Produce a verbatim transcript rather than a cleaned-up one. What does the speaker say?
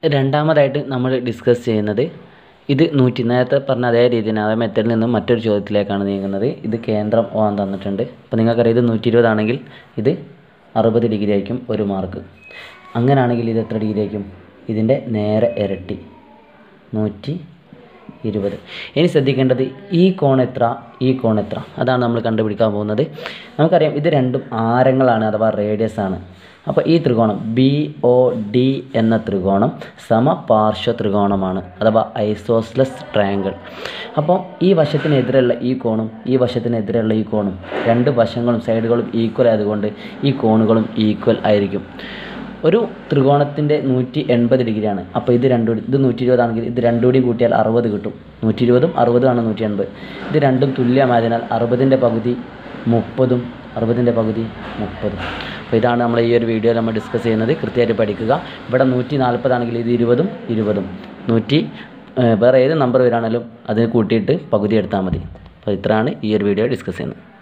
രണ്ടാമതായിട്ട് നമ്മൾ ഡിസ്കസ് ചെയ്യുന്നത് ഇത് നൂറ്റി നേരത്തെ പറഞ്ഞ അതേ രീതിയിൽ അതേ മെത്തേഡിൽ നിന്നും മറ്റൊരു ചോദ്യത്തിലേക്കാണ് നീങ്ങുന്നത്. ഇത് കേന്ദ്രം ഓൻ തന്നിട്ടുണ്ട്. അപ്പോൾ നിങ്ങൾക്കറിയാം ഇത് നൂറ്റി ഇരുപതാണെങ്കിൽ ഇത് അറുപത് ഡിഗ്രി ആയിരിക്കും ഒരു മാർക്ക്. അങ്ങനെയാണെങ്കിൽ ഇത് എത്ര ഡിഗ്രി ആയിരിക്കും? ഇതിൻ്റെ നേരെ ഇരട്ടി നൂറ്റി ഇരുപത്. ഇനി ശ്രദ്ധിക്കേണ്ടത് ഈ കോൺ എത്ര, ഈ കോൺ എത്ര, അതാണ് നമ്മൾ കണ്ടുപിടിക്കാൻ പോകുന്നത്. നമുക്കറിയാം ഇത് രണ്ടും ആരങ്ങളാണ് അഥവാ റേഡിയസ് ആണ്. അപ്പോൾ ഈ ത്രികോണം ബി ഒ ഡി എന്ന ത്രികോണം സമപാർശ്വ ത്രികോണമാണ് അഥവാ ഐസോസ്ലസ് ട്രയാങ്കിൾ. അപ്പോൾ ഈ വശത്തിനെതിരെയുള്ള ഈ കോണും ഈ വശത്തിനെതിരെയുള്ള ഈ കോണും രണ്ട് വശങ്ങളും സൈഡുകളും ഈക്വൽ ആയതുകൊണ്ട് ഈ കോണുകളും ഈക്വൽ ആയിരിക്കും. ഒരു ത്രികോണത്തിൻ്റെ നൂറ്റി എൺപത് ഡിഗ്രിയാണ്. അപ്പോൾ ഇത് രണ്ടും ഇത് നൂറ്റി ഇരുപതാണെങ്കിൽ ഇത് രണ്ടും കൂടി കൂട്ടിയാൽ അറുപത് കിട്ടും. നൂറ്റി ഇരുപതും അറുപതുമാണ് നൂറ്റി എൺപത്. ഇത് രണ്ടും തുല്യമായതിനാൽ അറുപതിൻ്റെ പകുതി മുപ്പതും അറുപതിൻ്റെ പകുതി മുപ്പതും. അപ്പോൾ ഇതാണ് നമ്മൾ ഈ ഒരു വീഡിയോയിൽ നമ്മൾ ഡിസ്കസ് ചെയ്യുന്നത്. കൃത്യമായിട്ട് പഠിക്കുക. ഇവിടെ നൂറ്റി നാൽപ്പതാണെങ്കിൽ ഇത് ഇരുപതും ഇരുപതും നൂറ്റി വേറെ ഏത് നമ്പർ വരാണെങ്കിലും അത് കൂട്ടിയിട്ട് പകുതി എടുത്താൽ മതി. അപ്പോൾ ഇത്രയാണ് ഈ ഒരു വീഡിയോ ഡിസ്കസ് ചെയ്യുന്നത്.